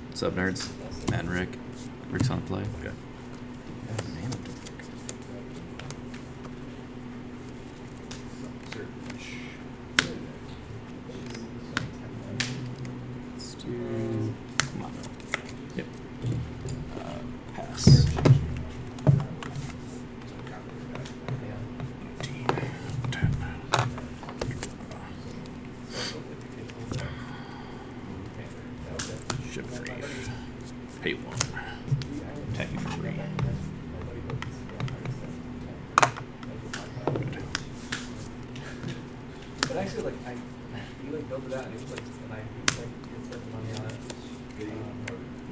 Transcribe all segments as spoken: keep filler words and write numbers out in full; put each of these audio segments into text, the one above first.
Sub nerds. Matt and Rick. Rick's on play. Okay. Let's do Mono. Yep. Uh, pass. Pay one. Tag you for free. But actually, like, I, you like built it out, and it was like, and I, like, get spent the money on it. Um,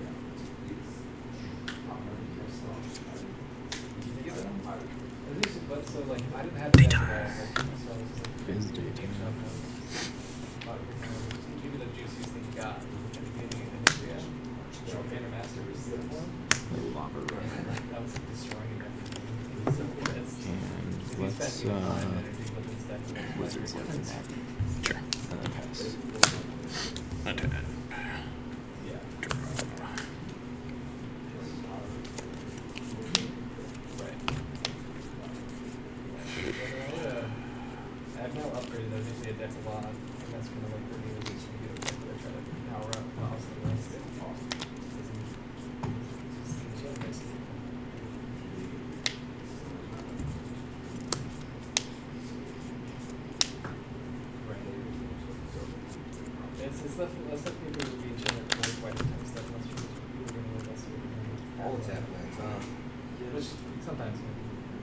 At least, but so like, I didn't have that. Like, so I was just like, Fizz daytime. give me the juiciest thing you got at the beginning, and then yeah. So Manor Master was the one. Little lava run. That was like destroying everything. So that's, And let's uh wizards left in that. Sure. And then pass. Untap. yeah. Draw. Right. I've now upgraded those into a deck a lot, and that's kind of like for me was just to get a deck that I try to power up the house and the rest of it. It's, it's left, it's left me to be chilling for like quite a time stuff unless you people are going to look at All the tap lands, huh? which sometimes can be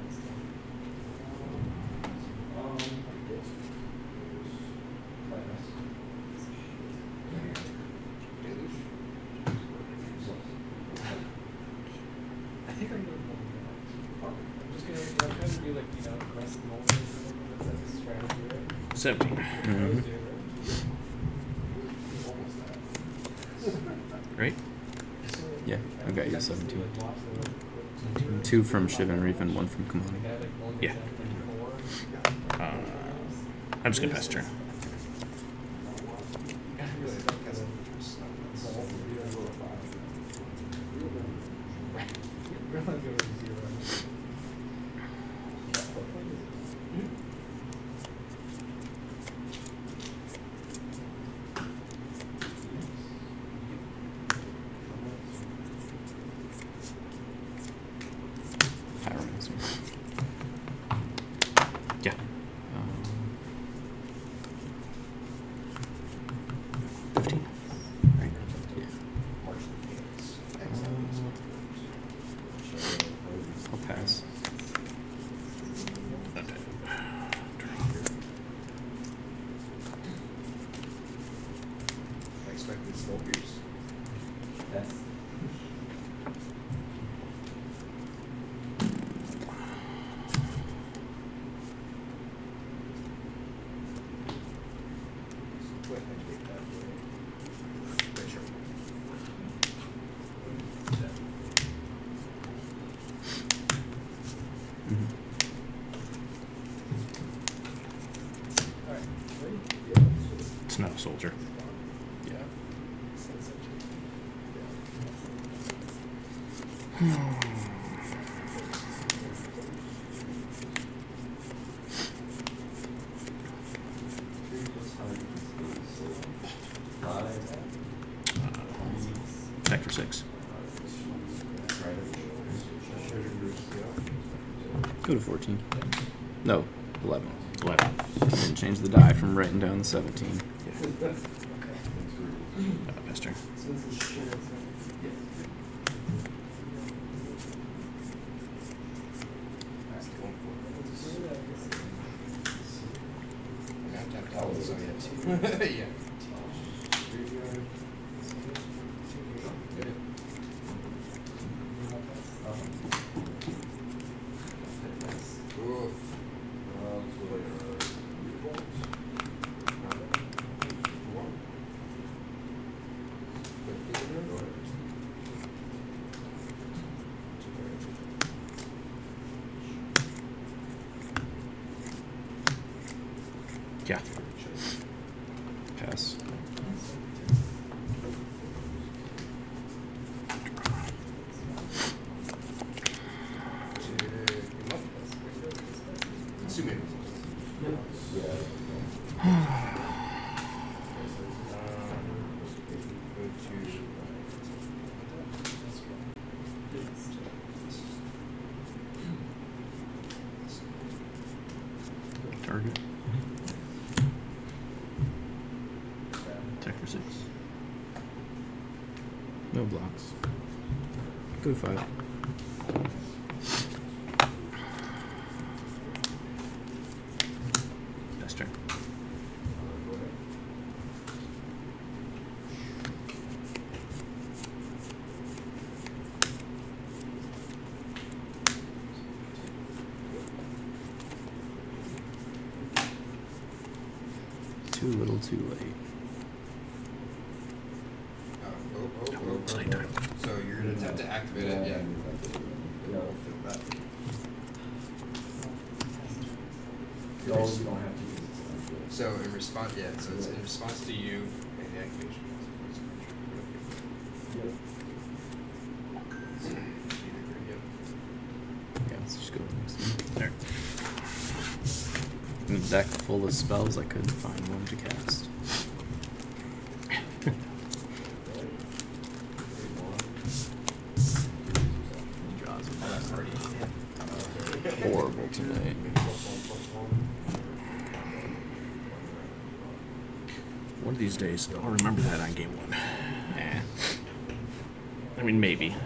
I think I'm going to I'm just going to, you know, try to do like, you know, rest moment or something. That's, that's a strategy, right? Seventeen. Mm-hmm. Right? Yeah, I got you seventeen. Two from Shiv and Reef and one from Kamani. Yeah. Uh, I'm just gonna pass turn. Yeah. Um, Fifteen. Right. Yeah. Um, I'll pass. I expected smokers. That's Mm-hmm. all right. Ready? It's not a soldier. Yeah. Attack for six. Go to fourteen. No, eleven. Eleven. Didn't change the die from writing down the seventeen. Uh, pass turn. So this is sure. Yeah. Yeah. No blocks. Go to five. Best turn. Too little, too late. Oh, oh, oh, oh, oh, Same time. So you're gonna attempt to activate it, yeah. We'll feel that. No, you don't have to use it. So in response, yeah, so it's in response to you and the activation. Yep. Yeah, let's just go to the next one. There. In a deck full of spells, I couldn't find one to cast. Horrible tonight. One of these days, I'll remember that on game one. Eh. I mean, maybe.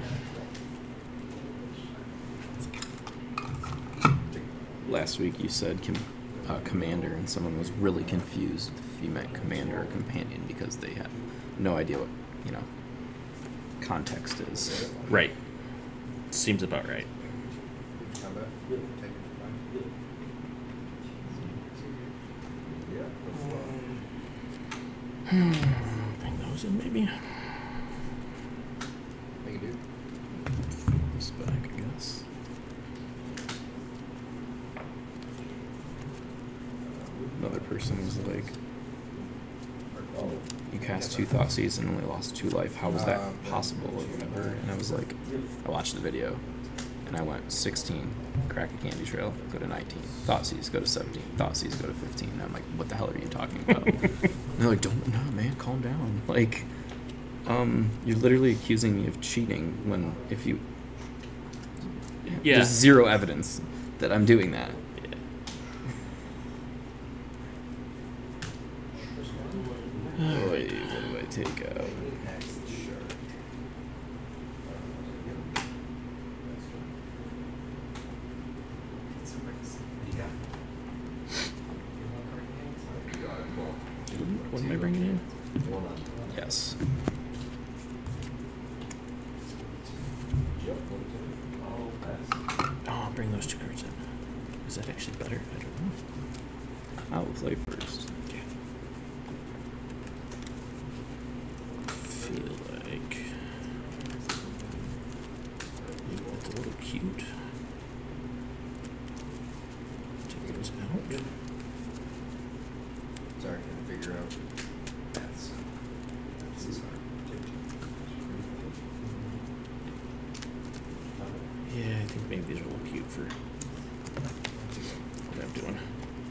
Last week you said com uh, commander, and someone was really confused if you meant commander or companion because they have no idea what, you know, context is. Right. Seems about right. Combat? Yep. Take it, fine. Yeah. Bring those in, maybe. Make it do. Flip this back, I guess. Another person was like, Oh. you cast two Thoughtseize and only lost two life. How was that Um, possible or whatever? And I was like, I watched the video and I went sixteen, crack a candy trail, go to nineteen. Thoughtseize, go to seventeen. Thoughtseize, go to fifteen. And I'm like, what the hell are you talking about? And they're like, don't, no, man, calm down. Like, um, you're literally accusing me of cheating when if you, Yeah. there's zero evidence that I'm doing that. Boy, what do I take out? What am I bringing in? Yes. Oh, I'll bring those two cards in. Is that actually better? I don't know. I will play first. Okay. Feel like Ooh, that's a little cute. Take those out. Sorry, trying to figure out. That's. That's this hard. Yeah, I think maybe these are a little cute for what I'm doing.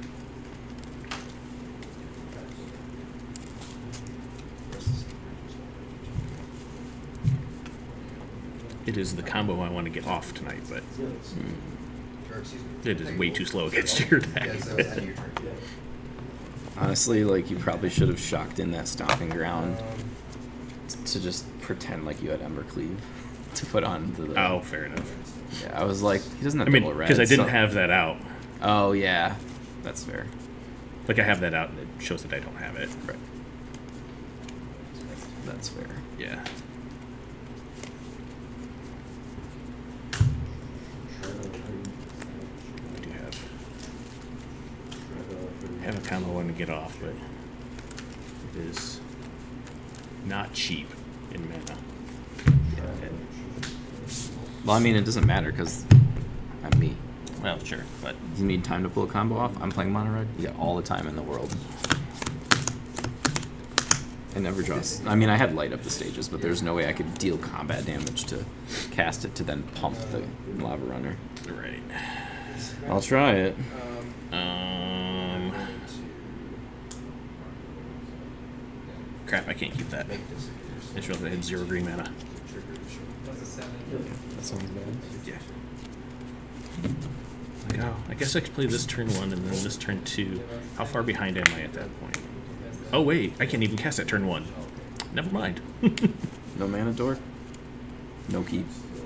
It is the combo I want to get off tonight, but Or, excuse me. it is way too slow against your deck. Yes, that was end of your turn. Honestly, like, you probably should have shocked in that stomping ground Um, t- to just pretend like you had Embercleave to put on to the. Oh, fair enough. Yeah, I was like, he doesn't have I mean, double red. because I didn't so- have that out. Oh, yeah. That's fair. Like, I have that out, and it shows that I don't have it. Right. That's fair. Yeah. I do have have a combo I want to get off, but it is not cheap in mana. Yeah. Well, I mean, it doesn't matter because I'm me. Well, sure, but You need time to pull a combo off? I'm playing Monored. You got all the time in the world. I never draw. s- I mean, I had light up the stages, but there's no way I could deal combat damage to cast it to then pump the lava runner. right. I'll try it. Um, Um, crap, I can't keep that. make this. I just realized I had zero green mana. That's a seven. That sounds bad. Yeah. Like, oh, I guess I could play this turn one and then this turn two. How far behind am I at that point? Oh wait, I can't even cast that turn one. Never mind. No mana dork. No keep.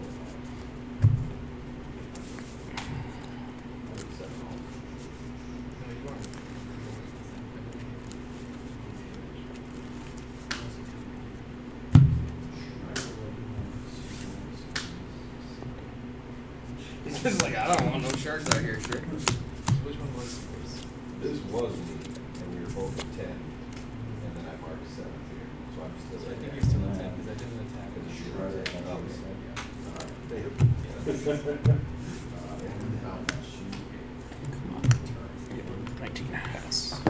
He's just like, I don't want no sharks out here, sure. Which one was first? This was me, and we were both at ten, and then I marked seventh here, so I'm still. So I at think ten. you're still at ten because I didn't attack. Because Because you you were were right at at ten. ten. Come on. nineteen. Pass.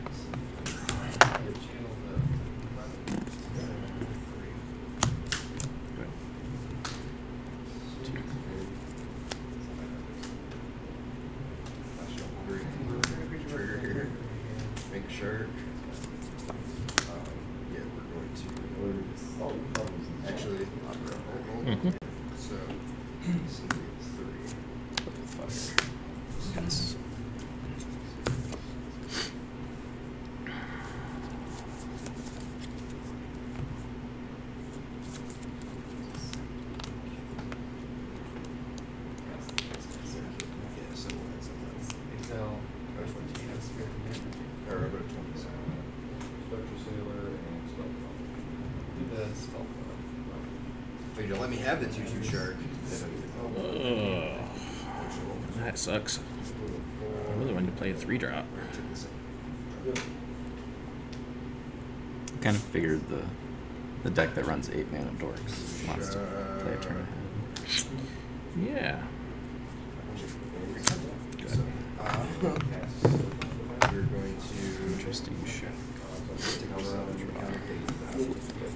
Trigger here. Make sure. Um, yeah, we're going to. Actually, I'll go. Mm-hmm. So, so three. Fire. Pass. Yeah, so that's Excel. Or twenty. That's good. Or I'll go to twenty-seven. Spectre Sailor and Spellcraft. Do the spell. If you don't let me have the two two shark. Ugh. That sucks. I really wanted to play a three drop. Kind of figured the the deck that runs eight mana dorks wants to play a turn ahead. Yeah. So, uh, we're going to Interesting shit. take over on the counter page.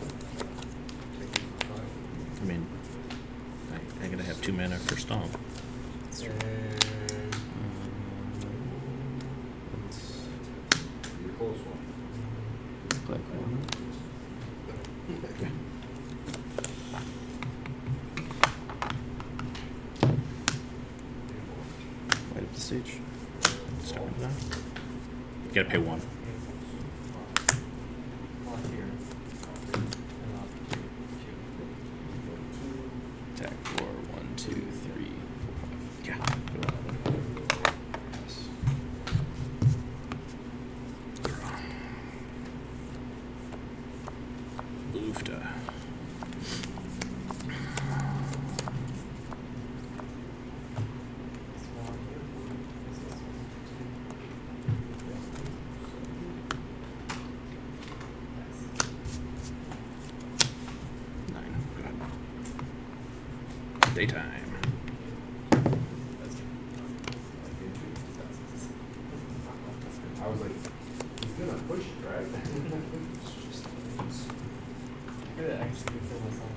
I mean, I, I gotta have two mana for Stomp. And Your close one. Black one. Light up the stage. Start with that. You gotta pay one. Block here. And off two. Attack four. One, two, three, four, five. Yeah. Pass. Oofta. This one here. This is Nine. Good. Daytime. I was like, he's gonna push it, right? I could actually feel myself.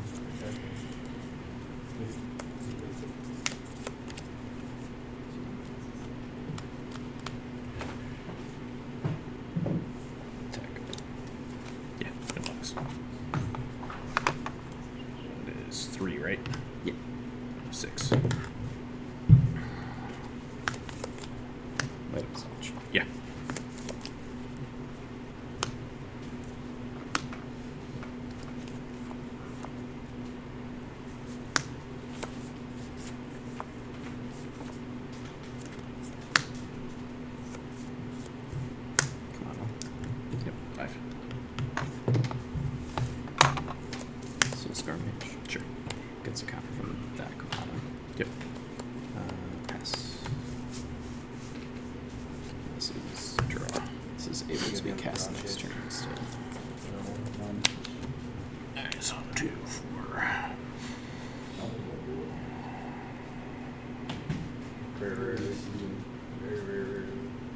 Attack. Yeah, it blocks. It is three, right? Yeah. Six. Light up the stage. Yeah. Come on. Yep. Five. So skirmish. Sure. Gets a counter from that Kumano. Yep. Uh, pass. This is Draw. this is able to be cast next turn instead. Alright, so two, four. very rarely. Very, very rarely.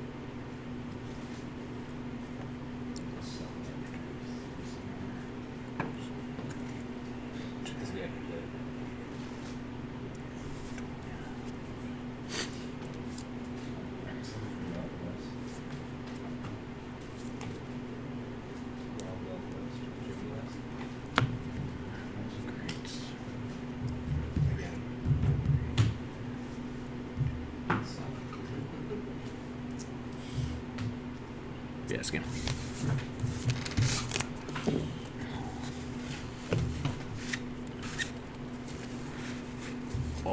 Great. Again. Yeah, skin.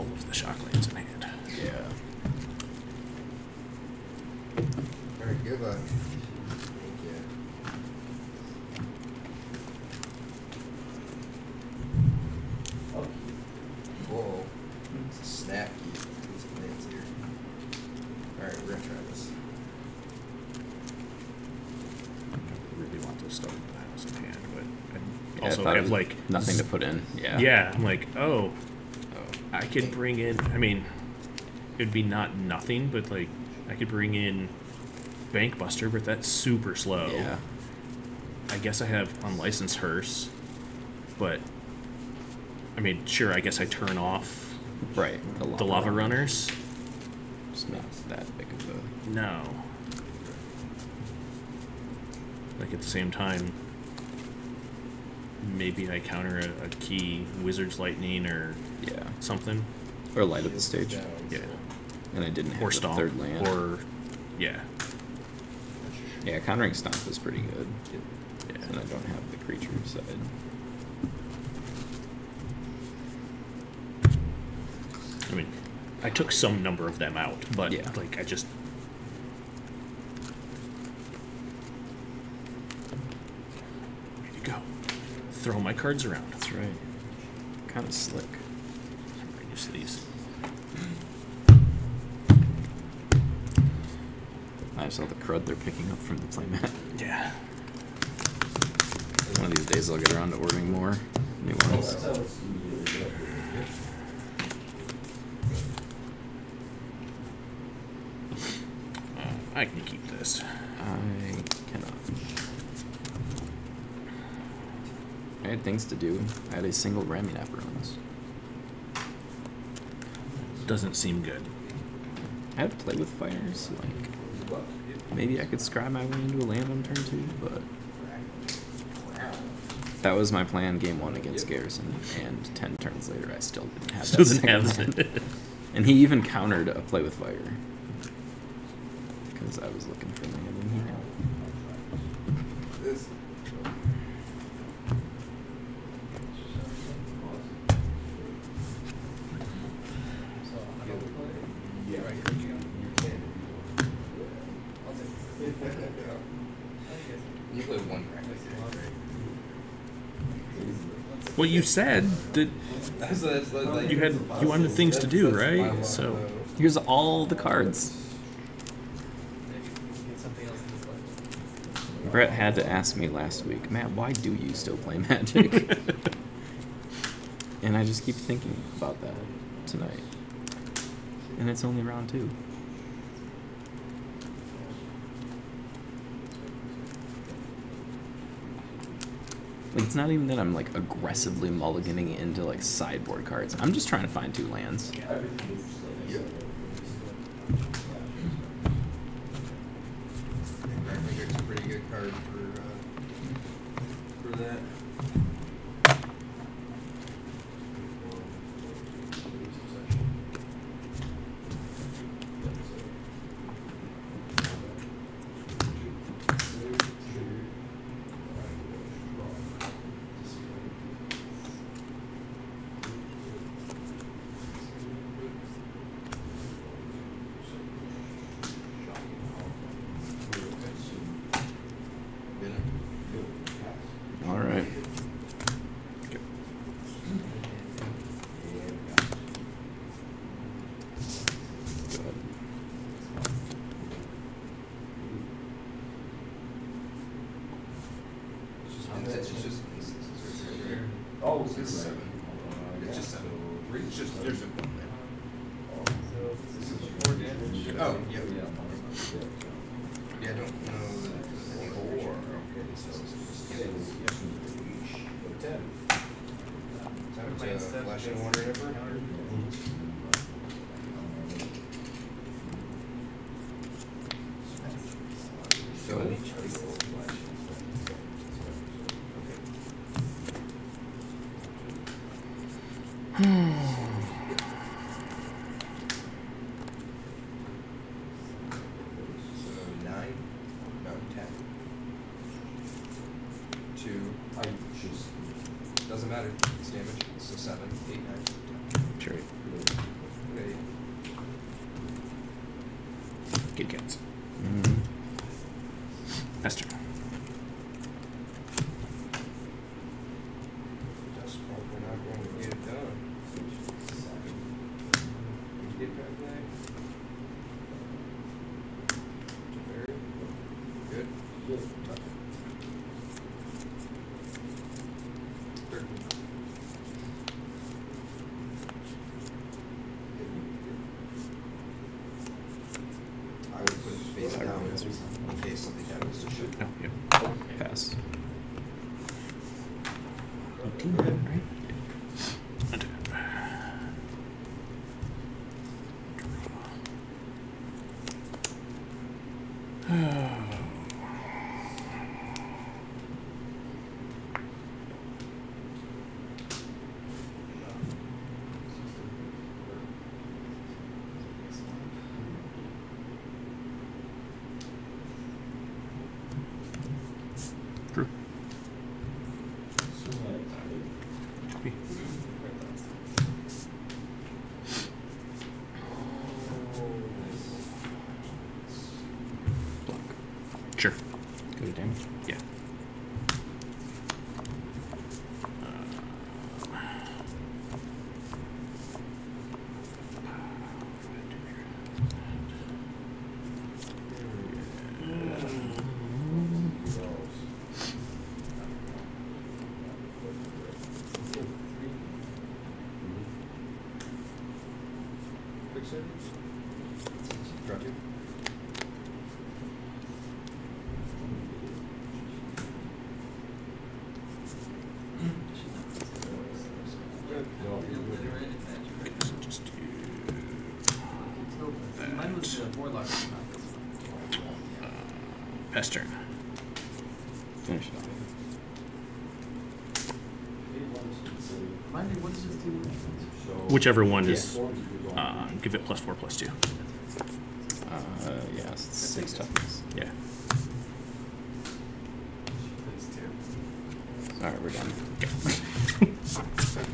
of the shock lands in hand. Yeah. Alright, goodbye. Thank you. Whoa. It's a snap key. Put some lands here. Alright, we're gonna try this. I really want to start with the house in hand, but I Yeah, also I thought it have was like nothing to put in. Yeah. Yeah, I'm like, oh, Oh. I could bring in. I mean, it'd be not nothing, but like I could bring in Bank Buster, but that's super slow. Yeah. I guess I have unlicensed hearse, but I mean, sure. I guess I turn off Right. the lava runners. It's not that big of a. No. Like at the same time, maybe I counter a, a key Wizard's Lightning or Yeah. something. Or light up the stage. Down, Yeah. so- And I didn't have Or the stomp. third land. Or yeah. Yeah, countering stomp is pretty good. Yeah. And I don't have the creature side. I mean, I took some number of them out, but Yeah. like I just. Way to go. Throw my cards around. That's right. Kind of slick. I'm used to these. I saw the crud they're picking up from the playmat. Yeah. One of these days I'll get around to ordering more new ones. Uh, I can keep this. I cannot. I had things to do. I had a single ramming apparatus. Doesn't seem good. I had to play with fires. Like, maybe I could scry my way into a land on turn two, but that was my plan game one against Garrison, and ten turns later I still didn't have Still that didn't single have land. it. And he even countered a play with fire because I was looking for land and he had. This. So I'm gonna play. Yeah, Right, you here we can. go. You can if you I'll take it. I guess. You play one practice. Well, you said that That's, that's, that's like, you had you wanted things to do, that's my right? one, So though. Here's all the cards. Maybe we can get something else in this life. Brett had to ask me last week, Matt, why do you still play Magic? And I just keep thinking about that tonight. And it's only round two. Like, it's not even that I'm like aggressively mulliganing into like sideboard cards. I'm just trying to find two lands. Yep. Graphic is a pretty good card for uh, for that. All right. Go ahead. It's just instances right there. Oh, It's just seven. It's just seven. It's just there's a one there. So this is four damage. Oh, yeah. Yeah, I don't know that. Four, okay, so six, ten. Is that a flashing water ever? So, so nine? No, ten. Two. I just, Doesn't matter. It's damage. So seven, eight, nine. Sure. Okay. Kitty cats. Mm-hmm. Pester. Just probably not going to get it done. Get back there. Very good. Thirteen. I would put it face Sorry. down in case something happens to shoot. Oh, yep. Pass. eighteen, right? Untap. True. Me. Block. Sure. Go to damage. Yeah. Quick save. Draw two. Okay, so just do Mine was that. the warlock. Uh, Pester. Finish it off. Mine, what does this do? Whichever one is, uh, give it plus four, plus two. Uh, yeah, it's six toughness. Yeah. Alright, we're done. Okay.